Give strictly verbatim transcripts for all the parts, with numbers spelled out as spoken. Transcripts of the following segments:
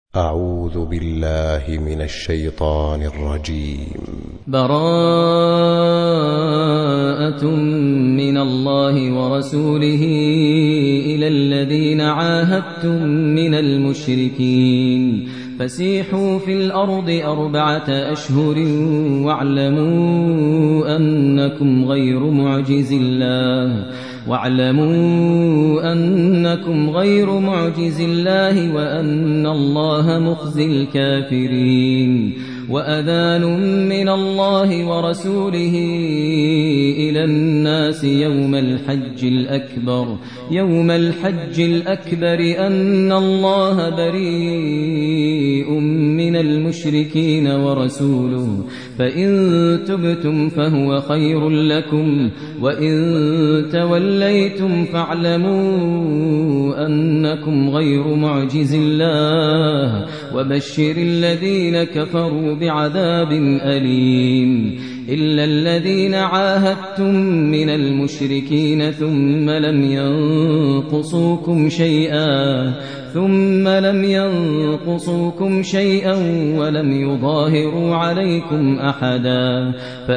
أعوذ بالله من الشيطان الرجيم. براءة من الله ورسوله إلى الذين عاهدتم من المشركين فسيحوا في الأرض أربعة أشهر واعلموا أنكم غير معجز الله واعلموا أنكم غير معجز الله وأن الله مخزي الكافرين. وأذان من الله ورسوله إلى الناس يوم الحج الأكبر يوم الحج الأكبر أن الله بريء من المشركين ورسوله فإن تبتم فهو خير لكم وإن توليتم فاعلموا أنكم غير معجز الله وبشر الذين كفروا بعذاب أليم. إلا الذين عاهدتم من المشركين ثم لم ينقصوكم شيئا ثم لم ينقصوكم شيئا ولم يظاهروا عليكم أحدا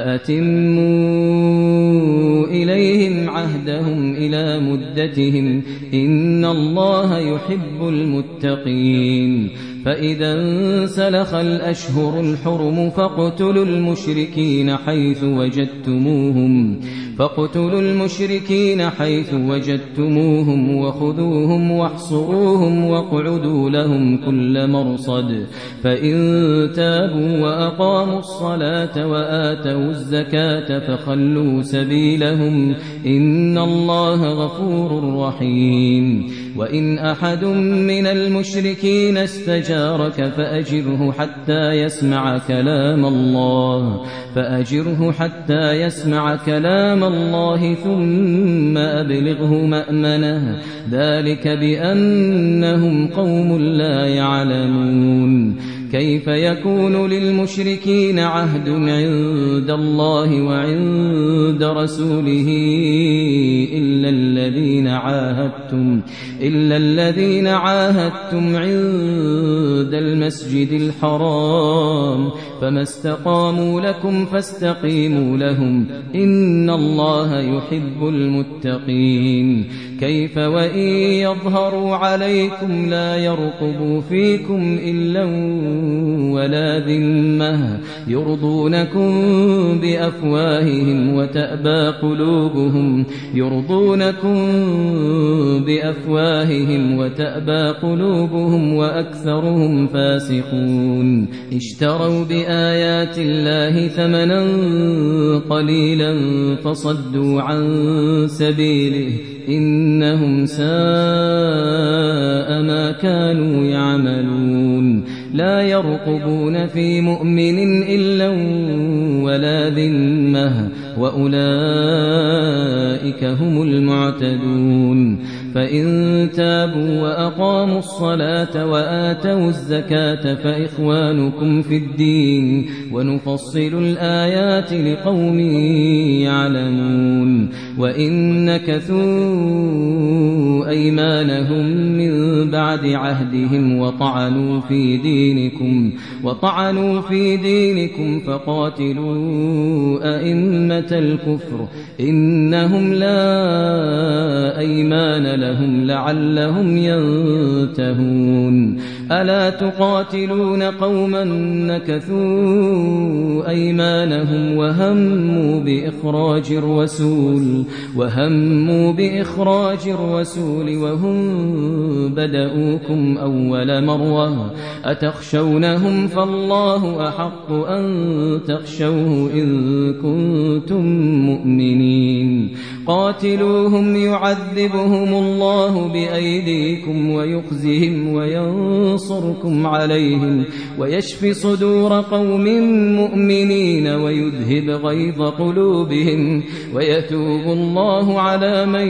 فأتموا إليهم عهدهم إلى مدتهم إن الله يحب المتقين. فإذا انسلخ الأشهر الحرم فاقتلوا المشركين حيث وجدتموهم فاقتلوا المشركين حيث وجدتموهم وخذوهم واحصروهم واقعدوا لهم كل مرصد. فإن تابوا وأقاموا الصلاة وآتوا الزكاة فخلوا سبيلهم إن الله غفور رحيم. وإن أحد من المشركين استجارك فأجره حتى يسمع كلام الله فأجره حتى يسمع كلام الله ثم أبلغه مأمنه ذلك بأنهم قوم لا يعلمون. كيف يكون للمشركين عهد عند الله وعند رسوله إلا الذين عاهدتم إلا الذين عاهدتم عند المسجد الحرام فما استقاموا لكم فاستقيموا لهم إن الله يحب المتقين. كيف وإن يظهروا عليكم لا يرقبوا فيكم إلا ولا ذمة يرضونكم بأفواههم وتأبى قلوبهم يرضونكم بأفواههم وتأبى قلوبهم وأكثرهم فاسقون. اشتروا بآيات الله ثمنا قليلا فصدوا عن سبيله إنهم ساء ما كانوا يعملون. لا يرقبون في مؤمن إلا ولا ذمة وأولئك هم المعتدون. فإن تابوا وأقاموا الصلاة وآتوا الزكاة فإخوانكم في الدين ونفصل الآيات لقوم يعلمون. وإن نكثوا أيمانهم من بعد عهدهم وطعنوا في دينكم وطعنوا في دينكم فقاتلوا أئمة الكفر إنهم لا أيمان لهم لعلهم ينتهون. ألا تقاتلون قوما نكثوا أيمانهم وهموا بإخراج الرسول وهموا بإخراج الرسول وهم بدؤوكم أول مرة أتخشونهم فالله أحق أن تخشوه إن كنتم مؤمنين. قاتلوهم يعذبهم الله بأيديكم ويخزهم وينصركم عليهم ويشفي صدور قوم مؤمنين ويذهب غيظ قلوبهم ويتوب الله على من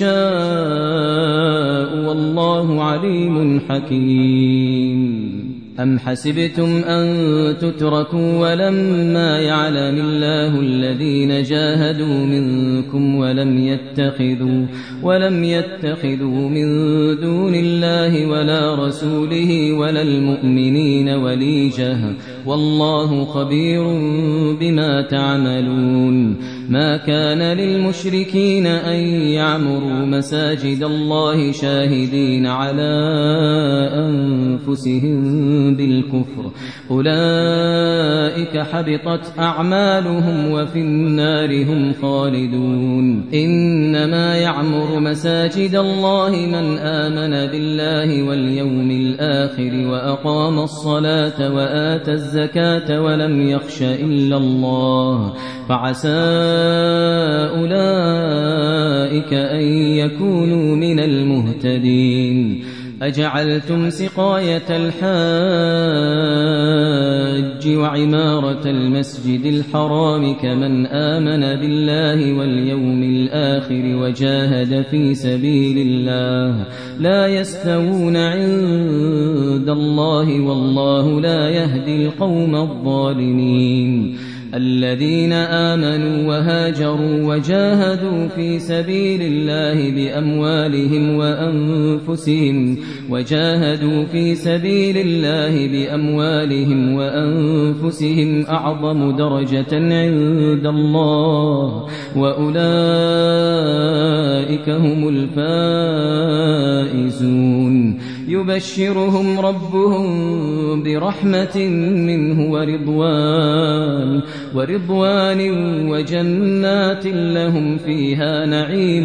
يشاء والله عليم حكيم. أم حسبتم أن تتركوا ولما يعلم الله الذين جاهدوا منكم ولم يتخذوا ولم يتخذوا من دون الله ولا رسوله ولا المؤمنين وليجة والله خبير بما تعملون. ما كان للمشركين أن يعمروا مساجد الله شاهدين على أنفسهم بالكفر أولئك حبطت أعمالهم وفي النار هم خالدون. إنما يعمر مساجد الله من آمن بالله واليوم الآخر وأقام الصلاة وآتى الزكاة ولم يخش إلا الله فعسى أولئك أن يكونوا من المهتدين. أجعلتم سقاية الحاج وعمارة المسجد الحرام كمن آمن بالله واليوم الآخر وجاهد في سبيل الله لا يستوون عند الله والله لا يهدي القوم الظالمين. الذين آمنوا وهاجروا وجاهدوا في سبيل الله بأموالهم وأنفسهم وجاهدوا في سبيل الله بأموالهم وأنفسهم أعظم درجة عند الله وأولئك هم الفائزون. يبشرهم ربهم برحمة منه ورضوان ورضوان وجنات لهم فيها نعيم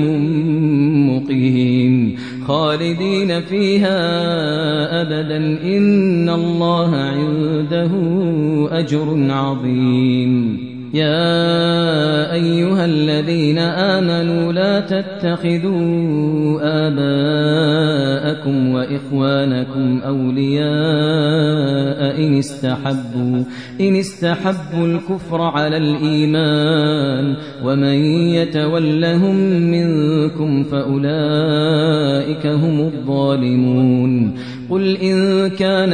مقيم خالدين فيها أبدا إن الله عنده أجر عظيم. يا أيها الذين آمنوا لا تتخذوا آباءكم وإخوانكم أولياء إن استحبوا إن استحبوا الكفر على الإيمان ومن يتولهم منكم فأولئك هم الظالمون. قل إن كان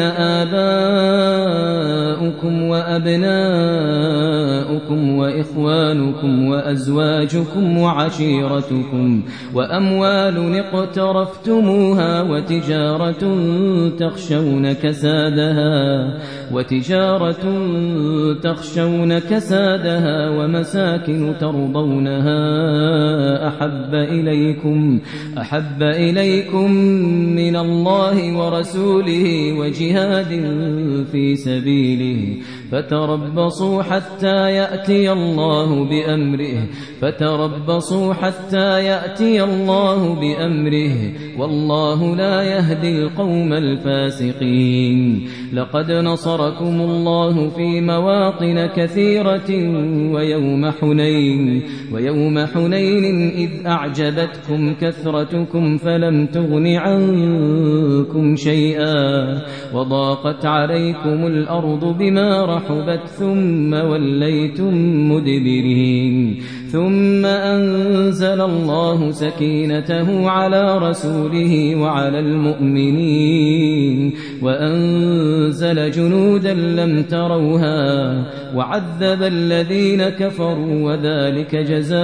آباؤكم وأبناؤكم وإخوانكم وأزواجكم وعشيرتكم وأموال اقترفتموها وتجارة تخشون كسادها وتجارة تخشون كسادها ومساكن ترضونها أحب إليكم أحب إليكم من الله ورسوله وجهاد في سبيله فتربصوا حتى يأتي الله بأمره فتربصوا حتى يأتي الله بأمره والله لا يهدي القوم الفاسقين. لقد نصركم الله في مواطن كثيرة ويوم حنين ويوم حنين إذ أعجبتكم كثرتكم فلم تغن عنكم شيئا وضاقت عليكم الأرض بما رحبت ثم وليتم مدبرين. ثم أنزل الله سكينته على رسوله وعلى المؤمنين وأنزل جنودا لم تروها وعذب الذين كفروا وذلك جزاء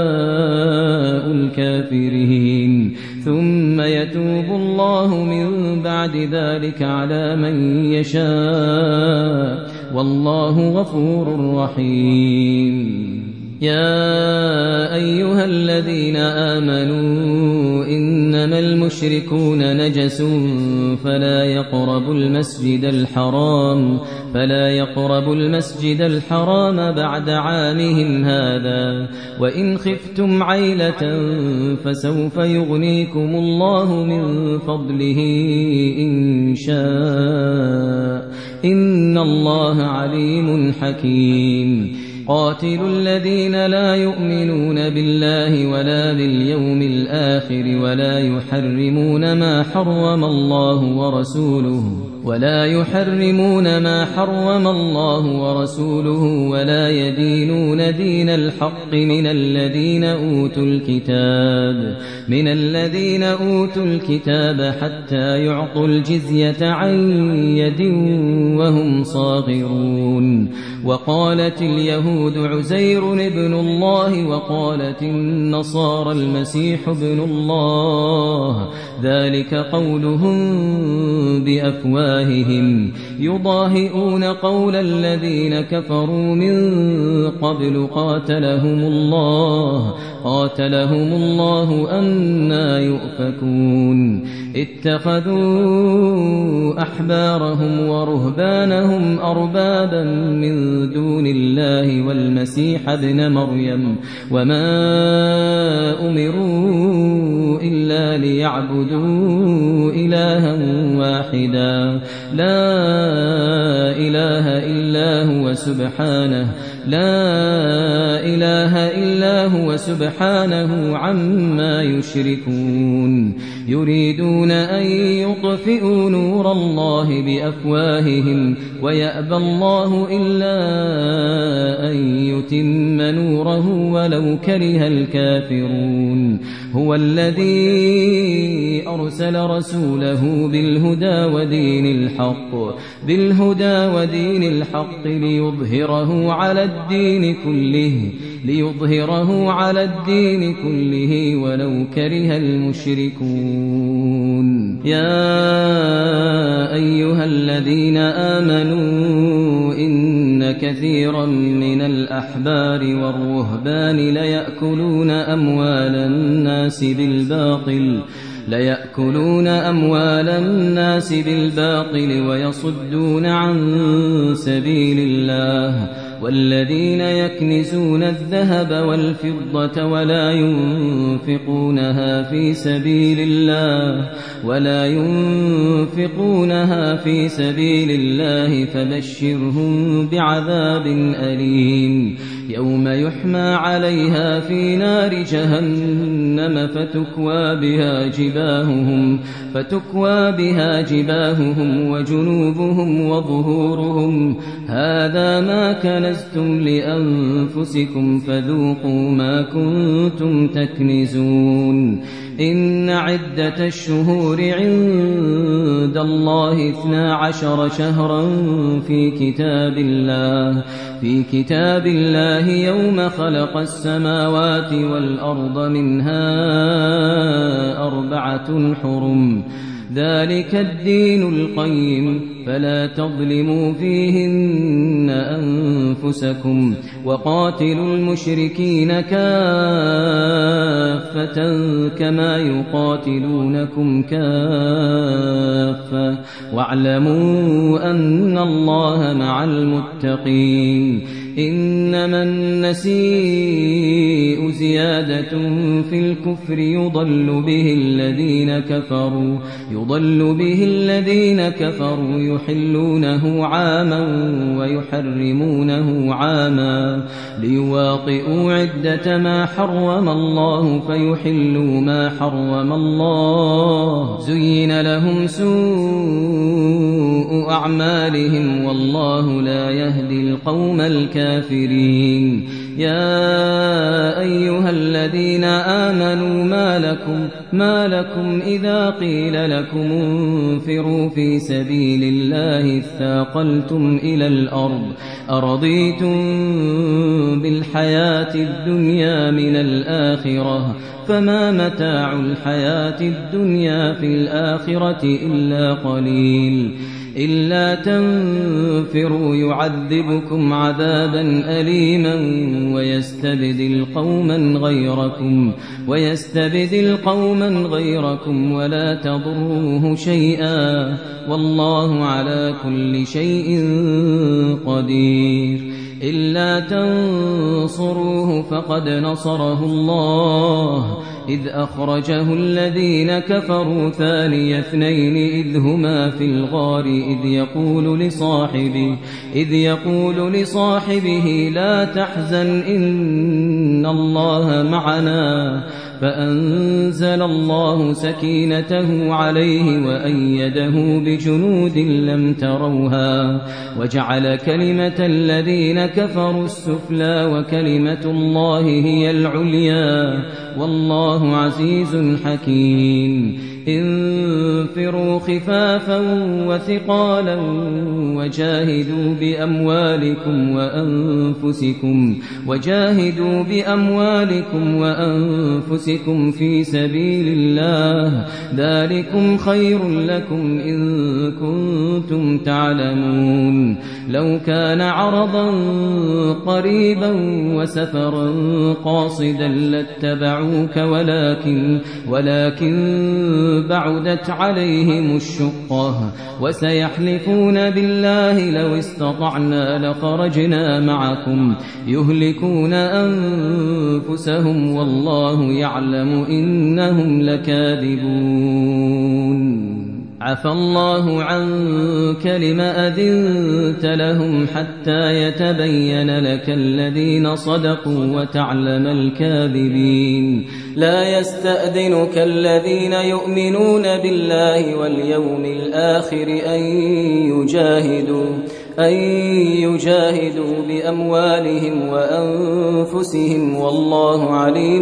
الكافرين. ثم يتوب الله من بعد ذلك على من يشاء والله غفور رحيم. يا أيها الذين آمنوا إنما المشركون نجس فلا يقربوا المسجد الحرام فلا يقربوا المسجد الحرام بعد عامهم هذا وإن خفتم عيلة فسوف يغنيكم الله من فضله إن شاء إن الله عليم حكيم. قاتلوا الذين لا يؤمنون بالله ولا باليوم الآخر ولا يحرمون ما حرم الله ورسوله ولا يحرمون ما حرم الله ورسوله ولا يدينون دين الحق من الذين أوتوا الكتاب من الذين أوتوا الكتاب حتى يعطوا الجزية عن يد وهم صاغرون. وقالت اليهود عزير ابن الله وقالت النصارى المسيح ابن الله ذلك قولهم بأفواههم يضاهئون قول الذين كفروا من قبل قاتلهم الله قاتلهم الله أنى يؤفكون. اتخذوا أحبارهم ورهبانهم أربابا من دون الله والمسيح ابن مريم وما أمروا إلا ليعبدوا إلها واحدا لا إله إلا هو سبحانه لا إله إلا هو سبحانه عما يشركون. يريدون أن يطفئوا نور الله بأفواههم ويأبى الله إلا أن يتم نوره ولو كره الكافرون. هو الذي أرسل رسوله بالهدى ودين الحق بالهدى ودين الحق ليظهره على الدين كله ليظهره على الدين كله ولو كره المشركون. يا أيها الذين آمنوا إن كثيرا من الأحبار والرهبان ليأكلون أموال الناس بالباطل ليأكلون أموال الناس بالباطل ويصدون عن سبيل الله والذين يكنزون الذهب والفضة ولا ينفقونها في سبيل الله ولا ينفقونها في سبيل الله فبشرهم بعذاب أليم يوم يحمى عليها في نار جهنم فتكوى بها جباههم فتكوى بها جباههم وجنوبهم وظهورهم هذا ما كنزتم لأنفسكم فذوقوا ما كنتم تكنزون. إن عدة الشهور عند الله اثنا عشر شهرا في كتاب الله في كتاب الله يوم خلق السماوات والأرض منها أربعة حرم ذلك الدين القيم فلا تظلموا فيهن أنفسكم وقاتلوا المشركين كافة كما يقاتلونكم كافة واعلموا أن الله مع المتقين. إنما النسيء زيادة في الكفر يضل به الذين كفروا يضل به الذين كفروا يحلونه عاما ويحرمونه عاما ليواطئوا عدة ما حرم الله فيحلوا ما حرم الله زين لهم سوء أعمالهم والله لا يهدي القوم الكافرين. يا أيها الذين آمنوا ما لكم ما لكم إذا قيل لكم انفروا في سبيل الله اثاقلتم إلى الأرض أرضيتم بالحياة الدنيا من الآخرة فما متاع الحياة الدنيا في الآخرة إلا قليل. إلا تنفروا يعذبكم عذابا أليما ويستبدل قوما غيركم ويستبدل قوما غيركم ولا تضروه شيئا والله على كل شيء قدير. إلا تنصروه فقد نصره الله إذ أخرجه الذين كفروا ثاني اثنين إذ هما في الغار إذ يقول لصاحبه إذ يقول لصاحبه لا تحزن إن الله معنا فأنزل الله سكينته عليه وأيده بجنود لم تروها وجعل كلمة الذين كفروا السفلى وكلمة الله هي العليا والله عزيز حكيم انفروا خفافا وثقالا وجاهدوا بأموالكم وأنفسكم وجاهدوا بأموالكم وأنفسكم في سبيل الله ذلكم خير لكم إن كنتم تعلمون لو كان عرضا قريبا وسفرا قاصدا لاتبعوك ولكن ولكن بعدت عليهم الشقة وسيحلفون بالله لو استطعنا لخرجنا معكم يهلكون أنفسهم والله يعلم إنهم لكاذبون عفى الله عنك لم أذنت لهم حتى يتبين لك الذين صدقوا وتعلم الكاذبين لا يستأذنك الذين يؤمنون بالله واليوم الآخر أن يجاهدوا أن يجاهدوا بأموالهم وأنفسهم والله عليم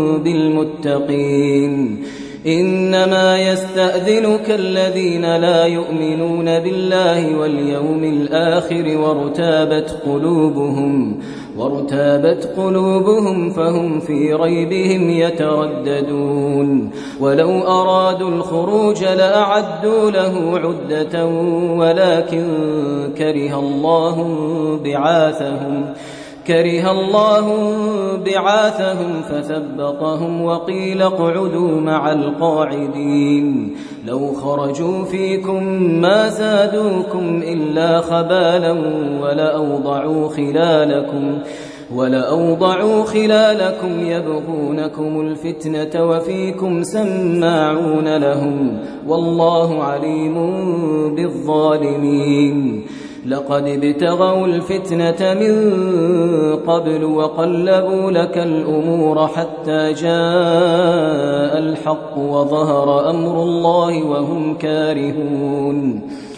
بالمتقين إنما يستأذنك الذين لا يؤمنون بالله واليوم الآخر وارتابت قلوبهم وارتابت قلوبهم فهم في ريبهم يترددون ولو أرادوا الخروج لأعدوا له عدة ولكن كره الله بعاثهم كره الله بعاثهم فثبطهم وقيل اقعدوا مع القاعدين لو خرجوا فيكم ما زادوكم إلا خبالا ولأوضعوا خلالكم ولأوضعوا خلالكم يبغونكم الفتنة وفيكم سماعون لهم والله عليم بالظالمين لقد ابتغوا الفتنة من قبل وقلبوا لك الأمور حتى جاء الحق وظهر أمر الله وهم كارهون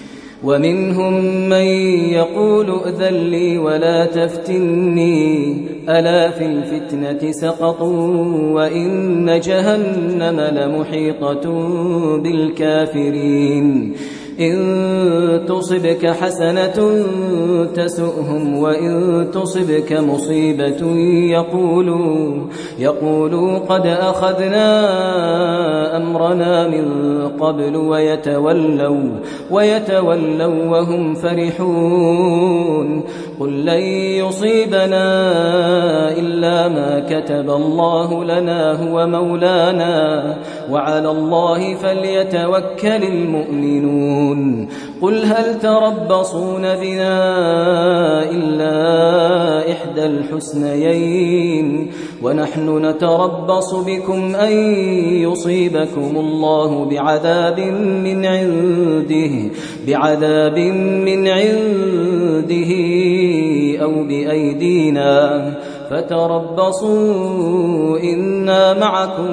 ومنهم من يقول ائذن لي ولا تفتني ألا في الفتنة سقطوا وإن جهنم لمحيطة بالكافرين إن تصبك حسنة تسؤهم وإن تصبك مصيبة يقولوا يقولوا قد أخذنا أمرنا من قبل ويتولوا ويتولوا وهم فرحون قل لن يصيبنا إلا ما كتب الله لنا هو مولانا وعلى الله فليتوكل المؤمنون قل هل تربصون بنا إلا إحدى الحسنيين ونحن نتربص بكم أن يصيبكم الله بعذاب من عنده بعذاب من عنده أو بأيدينا فتربصوا إنا معكم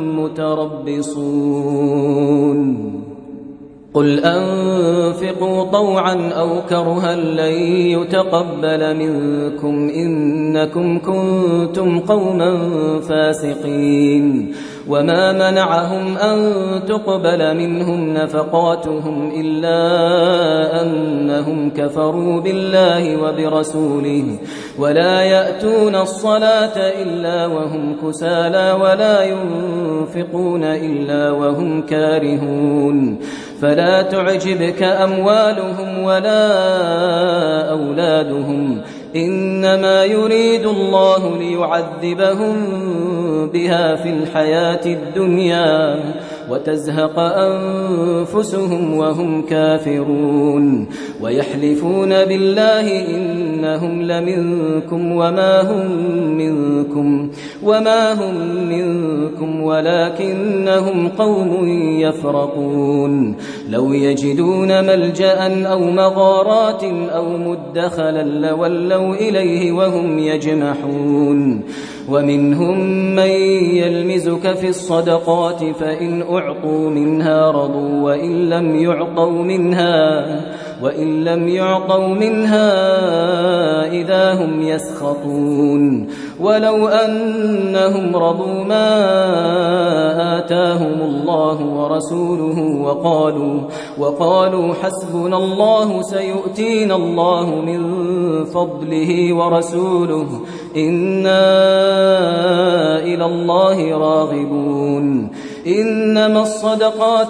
متربصون قل أنفقوا طوعا أو كرها لن يتقبل منكم إنكم كنتم قوما فاسقين وما منعهم أن تقبل منهم نفقاتهم إلا أنهم كفروا بالله وبرسوله ولا يأتون الصلاة إلا وهم كسالى ولا ينفقون إلا وهم كارهون فلا تعجبك أموالهم ولا أولادهم إنما يريد الله ليعذبهم بها في الحياة الدنيا وتزهق أنفسهم وهم كافرون ويحلفون بالله إنهم لمنكم وما هم منكم وما هم منكم ولكنهم قوم يفرقون لو يجدون ملجأ أو مغارات أو مدخلا لولوا إليه وهم يجمحون ومنهم من يلمزك في الصدقات فإن أعطوا منها رضوا وإن لم يعطوا منها وإن لم يعطوا منها إذا هم يسخطون ولو أنهم رضوا ما آتاهم الله ورسوله وقالوا وقالوا حسبنا الله سيؤتينا الله من فضله ورسوله إنا إلى الله راغبون إنما الصدقات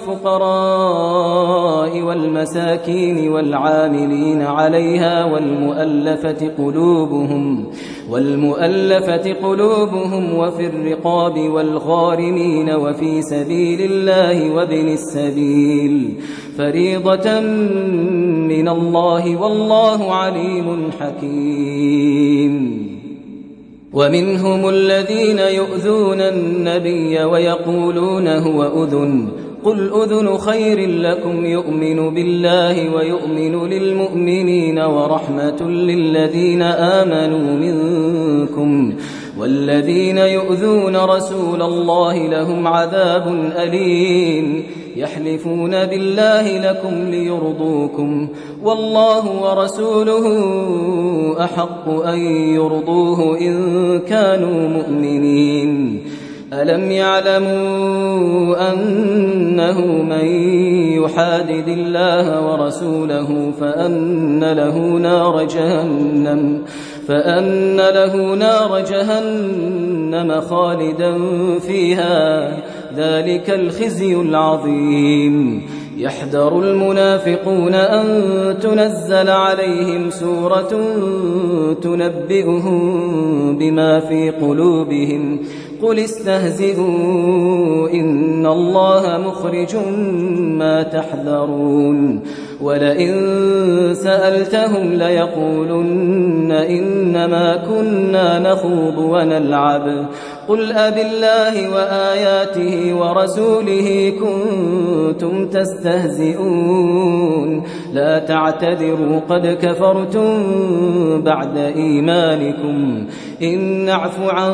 للفقراء والمساكين والعاملين عليها والمؤلفة قلوبهم والمؤلفة قلوبهم وفي الرقاب والغارمين وفي سبيل الله وابن السبيل فريضة من الله والله عليم حكيم ومنهم الذين يؤذون النبي ويقولون هو أذن قل أذن خير لكم يؤمن بالله ويؤمن للمؤمنين ورحمة للذين آمنوا منكم والذين يؤذون رسول الله لهم عذاب أليم يحلفون بالله لكم ليرضوكم والله ورسوله أحق أن يرضوه إن كانوا مؤمنين ألم يعلموا أنه من يحادد الله ورسوله فأن له نار جهنم فأن له نار جهنم خالدا فيها ذلك الخزي العظيم يحذر المنافقون أن تنزل عليهم سورة تنبئهم بما في قلوبهم قل استهزئوا إن الله مخرج ما تحذرون ولئن سألتهم ليقولن إنما كنا نخوض ونلعب قل أبالله وآياته ورسوله كنتم تستهزئون لا تعتذروا قد كفرتم بعد إيمانكم إن نعف عن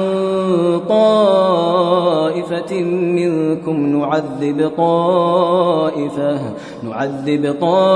طائفة منكم نعذب طائفة نعذب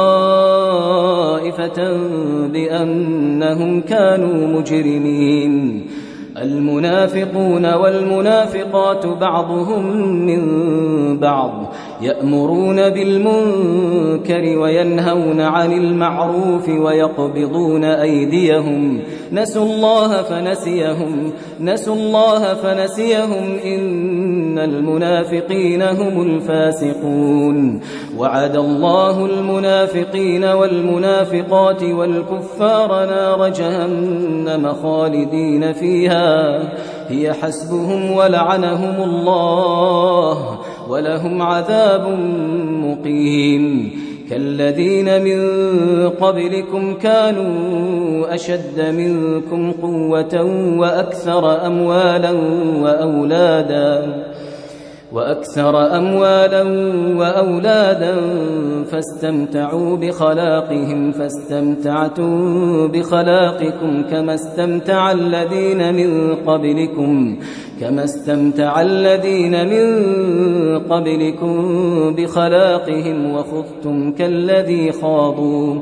طائفة بأنهم كانوا مجرمين المنافقون والمنافقات بعضهم من بعض يأمرون بالمنكر وينهون عن المعروف ويقبضون أيديهم نسوا الله فنسيهم نسوا الله فنسيهم إن المنافقين هم الفاسقون وعد الله المنافقين والمنافقات والكفار نار جهنم خالدين فيها هي حسبهم ولعنهم الله ولهم عذاب مقيم كالذين من قبلكم كانوا أشد منكم قوة وأكثر أموالا وأولادا وأكثر أموالا وأولادا فاستمتعوا بخلاقهم فاستمتعتم بخلاقكم كما استمتع الذين من قبلكم كما استمتع الذين من قبلكم بخلاقهم وخضتم كالذي خاضوا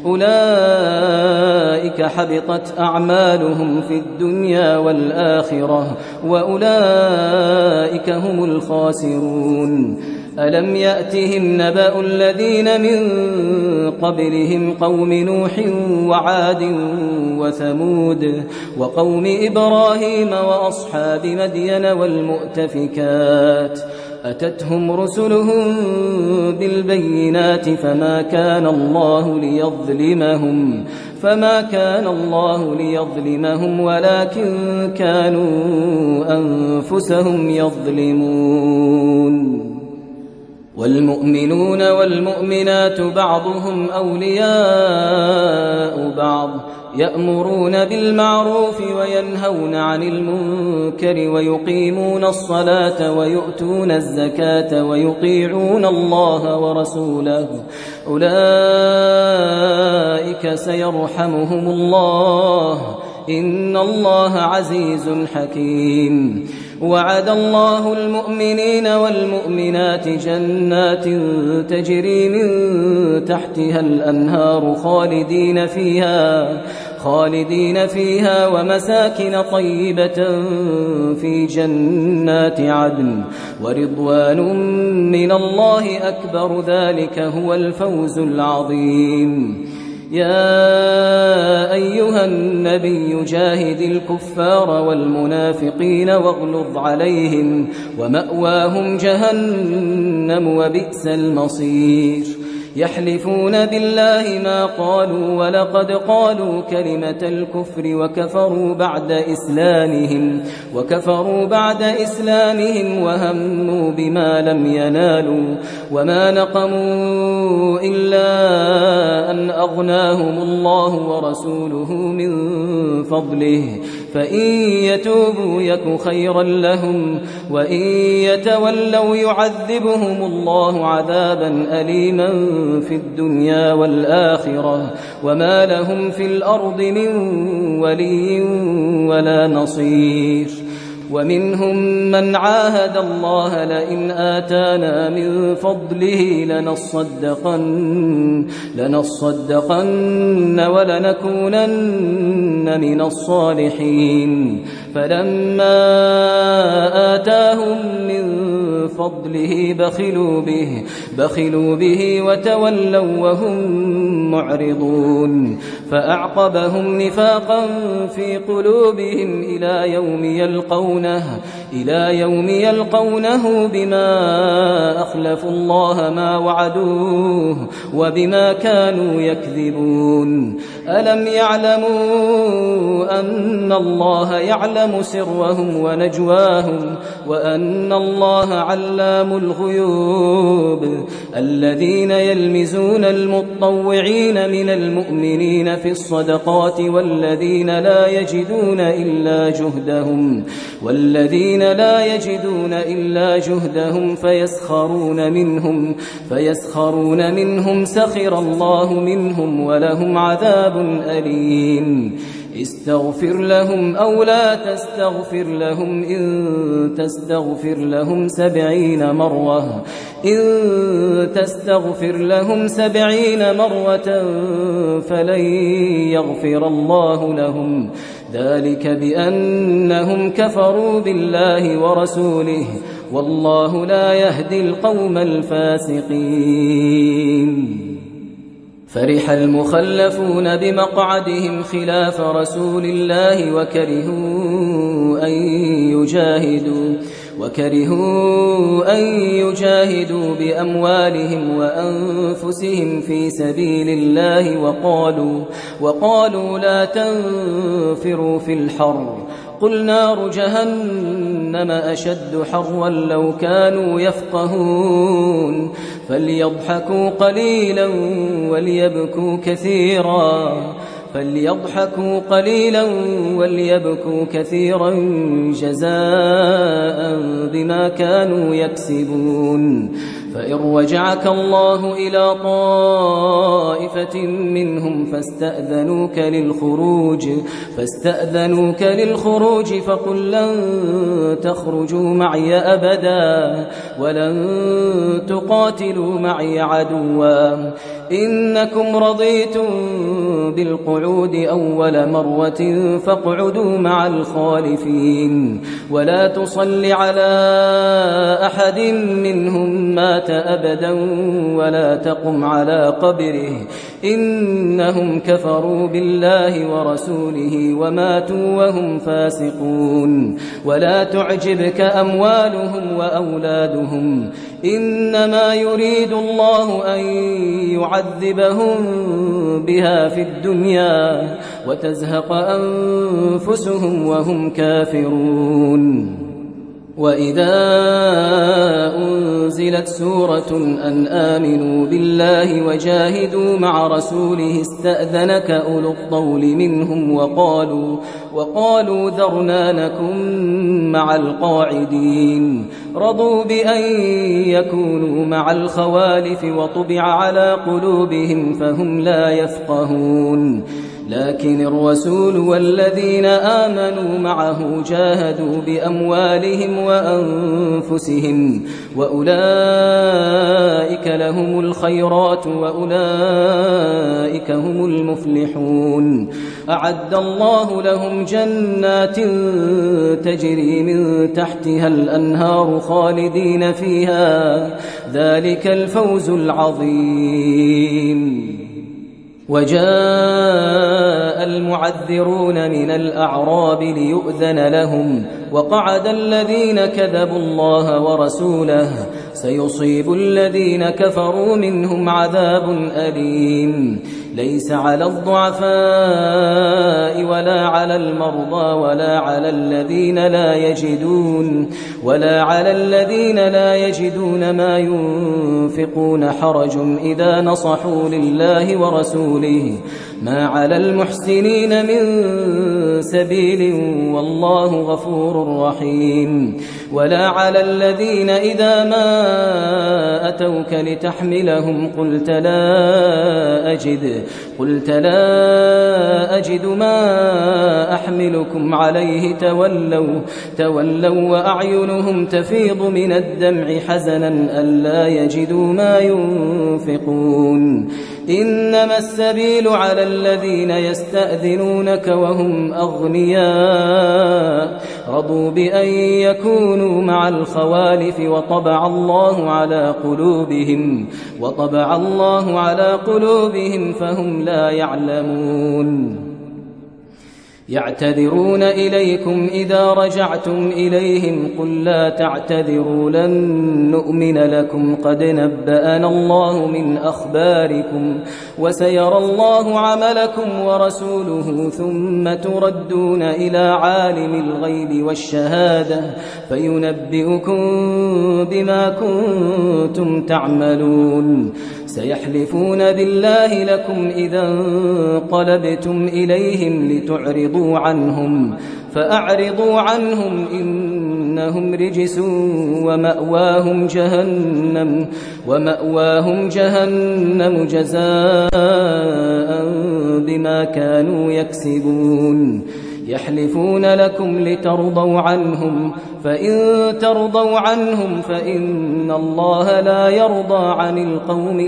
أولئك حبطت أعمالهم في الدنيا والآخرة وأولئك هم الخاسرون ألم يأتهم نبأ الذين من قبلهم قوم نوح وعاد وثمود وقوم إبراهيم وأصحاب مدين والمؤتفكات أتتهم رسلهم بالبينات فما كان الله ليظلمهم فما كان الله ليظلمهم ولكن كانوا أنفسهم يظلمون والمؤمنون والمؤمنات بعضهم أولياء بعض يأمرون بالمعروف وينهون عن المنكر ويقيمون الصلاة ويؤتون الزكاة ويطيعون الله ورسوله أولئك سيرحمهم الله إن الله عزيز حكيم. وعد الله المؤمنين والمؤمنات جنات تجري من تحتها الأنهار خالدين فيها خالدين فيها ومساكن طيبة في جنات عدن ورضوان من الله أكبر ذلك هو الفوز العظيم. يا أيها النبي جاهد الكفار والمنافقين واغلظ عليهم ومأواهم جهنم وبئس المصير. يحلفون بالله ما قالوا ولقد قالوا كلمة الكفر وكفروا بعد إسلامهم وكفروا بعد إسلامهم وهموا بما لم ينالوا وما نقموا إلا أن أغناهم الله ورسوله من فضله فإن يتوبوا يك خيرا لهم وإن يتولوا يعذبهم الله عذابا أليما في الدنيا والآخرة وما لهم في الأرض من ولي ولا نصير. ومنهم من عاهد الله لئن آتانا من فضله لنصدقن, لنصدقن ولنكونن من الصالحين فلما آتاهم من فضله بخلوا به, بخلوا به وتولوا وهم معرضون فأعقبهم نفاقا في قلوبهم إلى يوم يلقونه إلى يوم يلقونه بما أخلفوا الله ما وعدوه وبما كانوا يكذبون. ألم يعلموا أن الله يعلم سرهم ونجواهم وأن الله علام الغيوب. الذين يلمزون المطوعين من المؤمنين في الصدقات والذين لا يجدون إلا جهدهم والذين لا يجدون إلا جهدهم فيسخرون منهم فيسخرون منهم سخر الله منهم ولهم عذاب أليم. استغفر لهم أو لا تستغفر لهم إن تستغفر لهم سبعين مرة إن تستغفر لهم سبعين مرة فلن يغفر الله لهم ذلك بأنهم كفروا بالله ورسوله والله لا يهدي القوم الفاسقين. فرح المخلفون بمقعدهم خلاف رسول الله وكرهوا أن يجاهدوا وكرهوا أن يجاهدوا بأموالهم وأنفسهم في سبيل الله وقالوا وقالوا لا تنفروا في الحر قل نار جهنم أشد حرا لو كانوا يفقهون فليضحكوا قليلا وليبكوا كثيرا فليضحكوا قليلا وليبكوا كثيرا جزاء بما كانوا يكسبون. فإن رجعك الله إلى طائفة منهم فاستأذنوك للخروج فاستأذنوك للخروج فقل لن تخرجوا معي أبدا ولن تقاتلوا معي عدوا إنكم رضيتم بالقعود أول مرة فاقعدوا مع الخالفين ولا تصل على أحد منهم مات أبدا ولا تقم على قبره إنهم كفروا بالله ورسوله وماتوا وهم فاسقون. ولا تعجبك أموالهم وأولادهم إنما يريد الله أن يعذبهم بها في الدنيا وتزهق أنفسهم وهم كافرون. وإذا أنزلت سورة أن آمنوا بالله وجاهدوا مع رسوله استأذنك أولو الطول منهم وقالوا, وقالوا ذرنا نكن مع القاعدين رضوا بأن يكونوا مع الخوالف وطبع على قلوبهم فهم لا يفقهون لكن الرسول والذين آمنوا معه جاهدوا بأموالهم وأنفسهم وأولئك لهم الخيرات وأولئك هم المفلحون أعد الله لهم جنات تجري من تحتها الأنهار خالدين فيها ذلك الفوز العظيم. وجاء المعذرون من الأعراب ليؤذن لهم وقعد الذين كذبوا الله ورسوله سيصيب الذين كفروا منهم عذاب أليم ليس على الضعفاء ولا على المرضى ولا على الذين لا يجدون ولا على الذين لا يجدون ما ينفقون حرج إذا نصحوا لله ورسوله ما على المحسنين من سبيل والله غفور رحيم ولا على الذين إذا ما أتوك لتحملهم قلت لا أجد قلت لا أجد ما أحملكم عليه تولوا تولوا وأعينهم تفيض من الدمع حزنا ألا يجدوا ما ينفقون إنما السبيل على الذين يستأذنونك وهم أغنياء رضوا بأن يكونوا مع الخوالف وطبع الله على قلوبهم وطبع الله على قلوبهم فهم لا يعلمون يعتذرون إليكم إذا رجعتم إليهم قل لا تعتذروا لن نؤمن لكم قد نبأنا الله من أخباركم وسيرى الله عملكم ورسوله ثم تردون إلى عالم الغيب والشهادة فينبئكم بما كنتم تعملون سيحلفون بالله لكم إذا انقلبتم إليهم لتعرضوا عنهم فأعرضوا عنهم إنهم رجس ومأواهم جهنم ومأواهم جهنم جزاء بما كانوا يكسبون يحلفون لكم لترضوا عنهم فإن ترضوا عنهم فإن الله لا يرضى عن القوم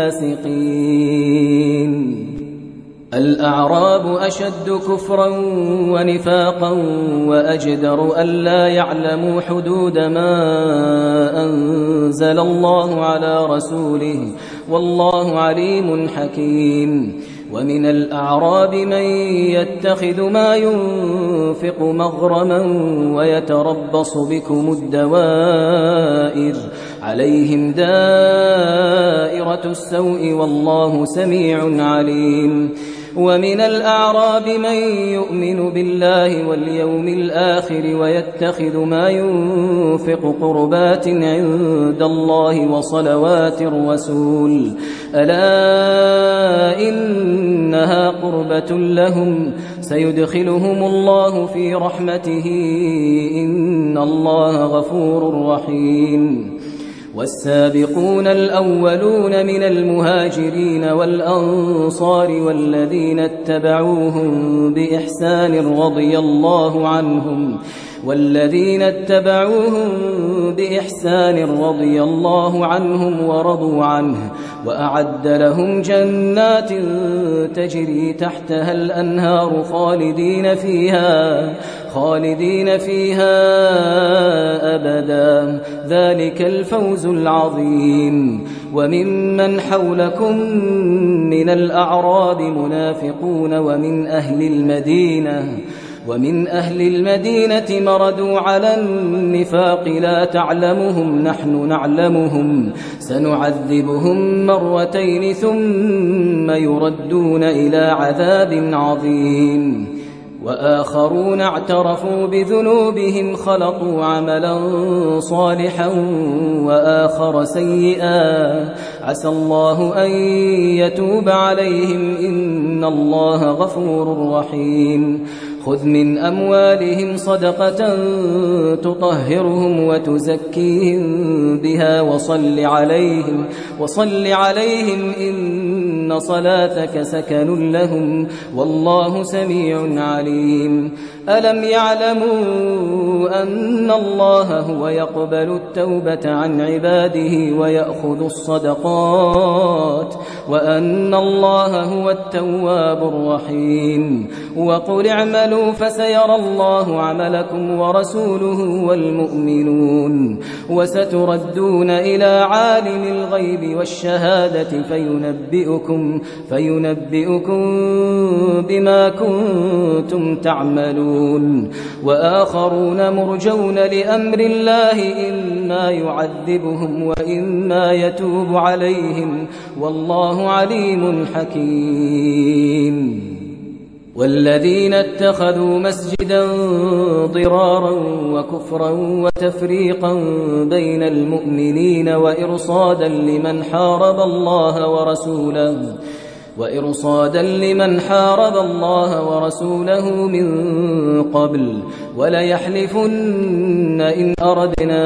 الفاسقين. الأعراب أشد كفرا ونفاقا وأجدر ألا يعلموا حدود ما أنزل الله على رسوله والله عليم حكيم. ومن الأعراب من يتخذ ما ينفق مغرما ويتربص بكم الدوائر عليهم دائرة السوء والله سميع عليم. ومن الأعراب من يؤمن بالله واليوم الآخر ويتخذ ما ينفق قربات عند الله وصلوات الرسول ألا إنها قربة لهم سيدخلهم الله في رحمته إن الله غفور رحيم. والسابقون الأولون من المهاجرين والأنصار والذين اتبعوهم بإحسان رضي الله عنهم والذين اتبعوهم بإحسان رضي الله عنهم ورضوا عنه وأعد لهم جنات تجري تحتها الأنهار خالدين فيها خالدين فيها أبدا ذلك الفوز العظيم. وممن حولكم من الأعراب منافقون ومن أهل المدينة ومن أهل المدينة مردوا على النفاق لا تعلمهم نحن نعلمهم سنعذبهم مرتين ثم يردون إلى عذاب عظيم. وآخرون اعترفوا بذنوبهم خلطوا عملا صالحا وآخر سيئا عسى الله أن يتوب عليهم إن الله غفور رحيم خذ من أموالهم صدقة تطهرهم وتزكيهم بها وصل عليهم وصل عليهم إن صلاتك سكن لهم والله سميع عليم ألم يعلموا أن الله هو يقبل التوبة عن عباده ويأخذ الصدقات وأن الله هو التواب الرحيم وقل اعملوا فسيرى الله عملكم ورسوله والمؤمنون وستردون إلى عالم الغيب والشهادة فينبئكم, فينبئكم بما كنتم تعملون وآخرون مرجون لأمر الله إما يعذبهم وإما يتوب عليهم والله عليم حكيم والذين اتخذوا مسجدا ضرارا وكفرا وتفريقا بين المؤمنين وإرصادا لمن حارب الله ورسوله وإرصادا لمن حارب الله ورسوله من قبل وليحلفن إن أردنا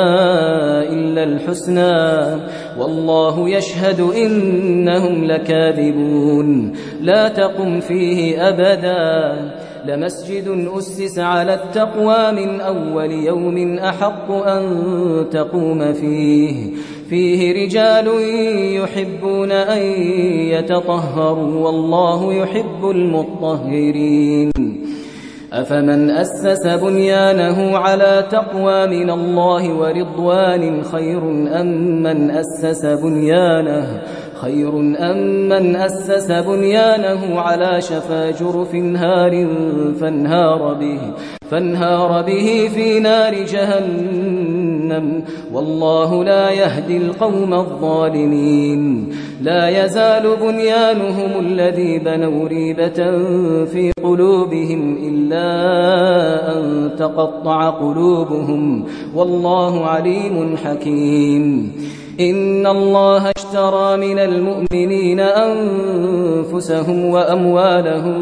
إلا الحسنى والله يشهد إنهم لكاذبون لا تقم فيه أبدا لمسجد أسس على التقوى من أول يوم أحق أن تقوم فيه فيه رجال يحبون أن يتطهروا والله يحب المطهرين أفمن أسس بنيانه على تقوى من الله ورضوان خير أم من أسس بنيانه خير أم من أسس بنيانه على شفا جرف هار فانهار به فانهار به في نار جهنم والله لا يهدي القوم الظالمين لا يزال بنيانهم الذي بنوا ريبة في قلوبهم إلا أن تقطع قلوبهم والله عليم حكيم إن الله اشترى من المؤمنين أنفسهم وأموالهم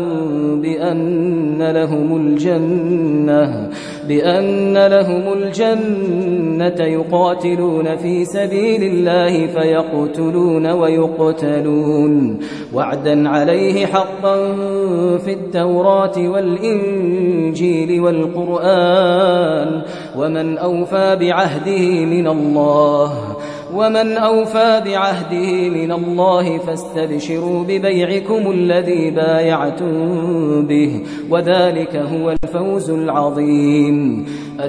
بأن لهم الجنة بأن لهم الجنة يقاتلون في سبيل الله فيقتلون ويقتلون وعدا عليه حقا في التوراة والإنجيل والقرآن ومن أوفى بعهده من الله ومن أوفى بعهده من الله فاستبشروا ببيعكم الذي بايعتم به وذلك هو الفوز العظيم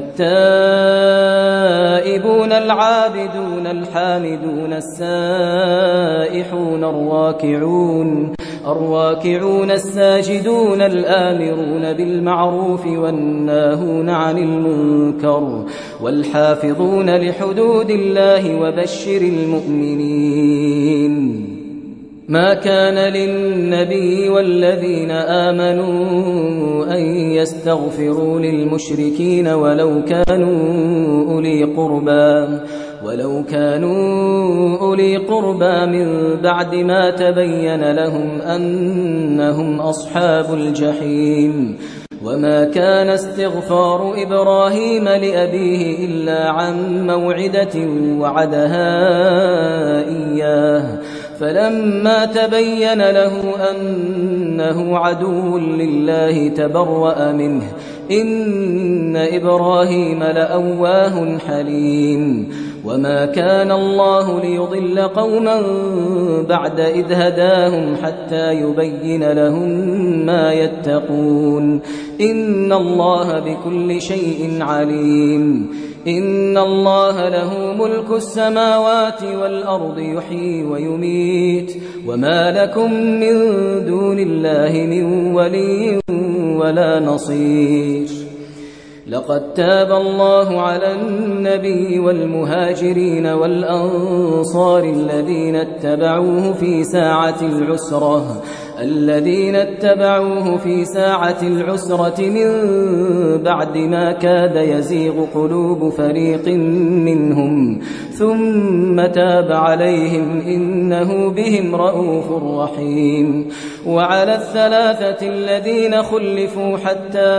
التائبون العابدون الحامدون السائحون الراكعون الراكعون الساجدون الآمرون بالمعروف والناهون عن المنكر والحافظون لحدود الله وبشر المؤمنين ما كان للنبي والذين آمنوا أن يستغفروا للمشركين ولو كانوا أولي قربى ولو كانوا أولي قربى من بعد ما تبين لهم أنهم أصحاب الجحيم وما كان استغفار إبراهيم لأبيه إلا عن موعدة وعدها إياه فلما تبين له أنه عدو لله تبرأ منه إن إبراهيم لأواه حليم وما كان الله ليضل قوما بعد إذ هداهم حتى يبين لهم ما يتقون إن الله بكل شيء عليم إن الله له ملك السماوات والأرض يحيي ويميت وما لكم من دون الله من ولي ولا نصير لقد تاب الله على النبي والمهاجرين والأنصار الذين اتبعوه في ساعة العسرة الذين اتبعوه في ساعة العسرة من بعد ما كاد يزيغ قلوب فريق منهم ثم تاب عليهم إنه بهم رءوف رحيم. وعلى الثلاثة الذين خلفوا حتى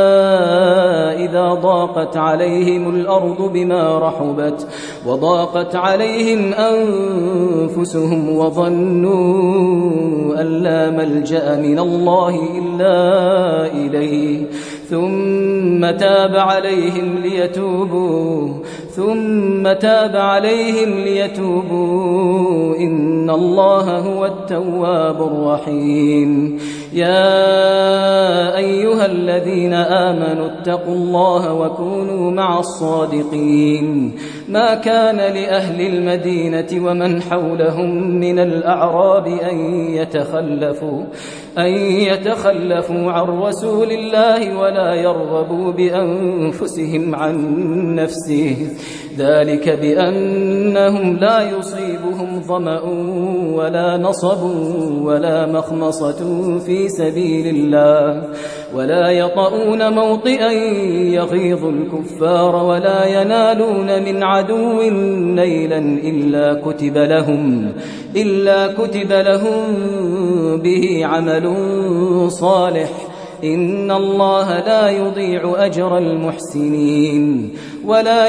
إذا ضاقت عليهم الأرض بما رحبت وضاقت عليهم أنفسهم وظنوا أن لا ملجأ من الله إلا إليه ثم تاب عليهم ليتوبوا ثم تاب عليهم ليتوبوا إن الله هو التواب الرحيم. يا أيها الذين آمنوا اتقوا الله وكونوا مع الصادقين. ما كان لأهل المدينة ومن حولهم من الأعراب أن يتخلفوا أن يتخلفوا عن رسول الله ولا يرغبوا بأنفسهم عن نفسه ذلك بأنهم لا يصيبهم ظمأ ولا نصب ولا مخمصة في سبيل الله ولا يطؤون موطئا يغيظ الكفار ولا ينالون من عدو نيلا إلا كتب لهم إلا كتب لهم به عمل صالح إن الله لا يضيع أجر المحسنين. ولا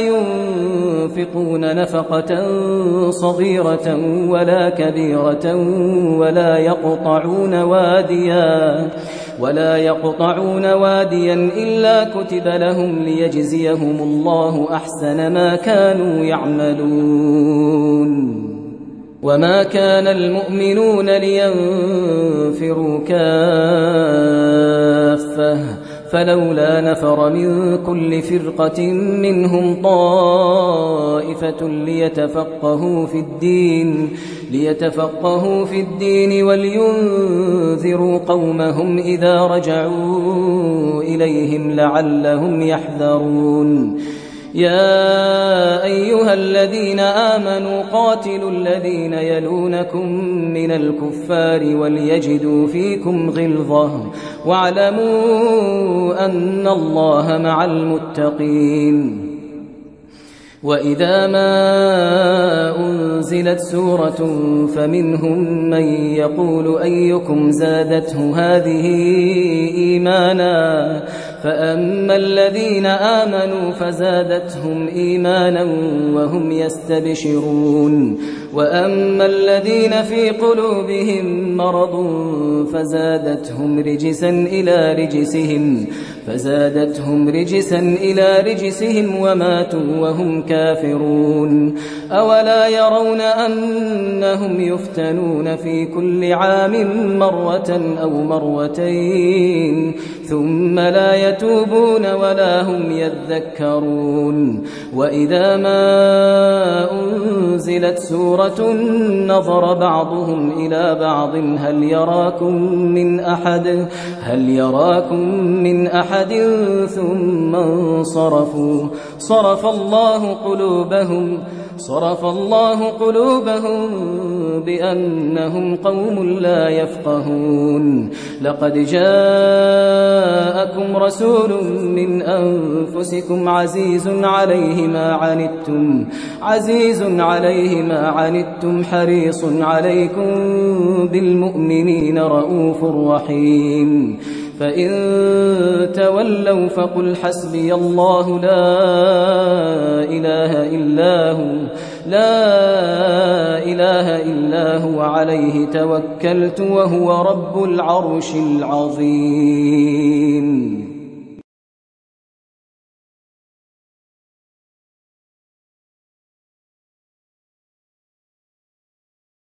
ينفقون نفقة صغيرة ولا كبيرة ولا يقطعون واديا ولا يقطعون واديا إلا كتب لهم ليجزيهم الله أحسن ما كانوا يعملون. وما كان المؤمنون لينفروا كافة فلولا نفر من كل فرقة منهم طائفة ليتفقهوا في الدين ليتفقهوا في الدين ولينذروا قومهم إذا رجعوا إليهم لعلهم يحذرون. يا أيها الذين آمنوا قاتلوا الذين يلونكم من الكفار وليجدوا فيكم غلظة واعلموا أن الله مع المتقين. وإذا ما أنزلت سورة فمنهم من يقول أيكم زادته هذه إيمانا فأما الذين آمنوا فزادتهم إيمانا وهم يستبشرون وأما الذين في قلوبهم مرض فزادتهم رجسا إلى رجسهم فزادتهم رجسا إلى رجسهم وماتوا وهم كافرون. أولا يرون أنهم يفتنون في كل عام مرة أو مرتين ثم لا يتوبون ولا هم يذكرون. وإذا ما أنزلت سورة نظر بعضهم إلى بعض هل يراكم من أحد هل يراكم من أحد ثم انصرفوا صرف الله قلوبهم صرف الله قلوبهم بأنهم قوم لا يفقهون. لقد جاءكم رسول من أنفسكم عزيز عليه ما عنتم عزيز عليه ما عنتم حريص عليكم بالمؤمنين رؤوف رحيم. فإن تولوا فقل حسبي الله لا إله إلا هو لا إله إلا هو عليه توكلت وهو رب العرش العظيم.